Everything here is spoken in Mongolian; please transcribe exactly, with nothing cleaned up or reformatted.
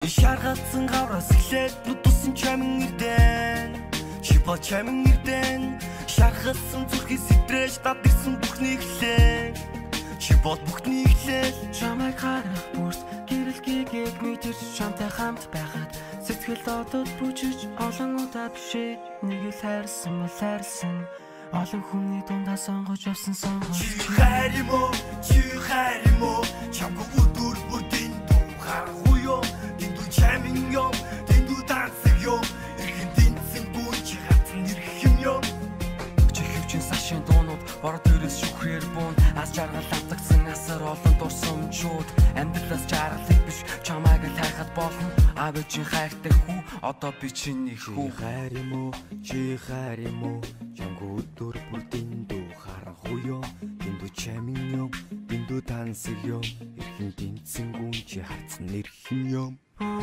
Шаргалсан гавраас эхлээд нүдсэн чамин ирдэн чи бо чамин ирдэн шаргалсан зүрхээс сэтрэж дад ирсэн бүхний эхлээ чи бод бүхний эхлээ чамайг харах бүрс гэрэл гэгээг мэдэрч чамтай хамт байхад сэтгэл одод бүжиж олон удаа бишээ нэг л хайрсан мэл хайрсан олон хүний дундаа сонгож явсан сонгож чи хайр юм уу чи хайр юм уу чамгүй өдөр бүр дэндүү харахгүй юу дэндүү чамин юм дэндүү дансаг юм эрхэн дэнцэн гүн чи хатан ирэх юм юм чи хөвчин сашин дуунууд орд төрөөс шүхрээр буун аз жаргал автагсан асар олон дурсамжууд амьдралаас жаргалыг биш чамайг л хайхад болно аав чи хайртай хүү одоо би чиний хүү хайр юм уу чи хайр юм уу чамгүй өдөр бүр дэндүү харахгүй юу дэндүү чамин юм дэндүү тансаг юм эрхэн дэнцэн гүн чи хатан ирэх юм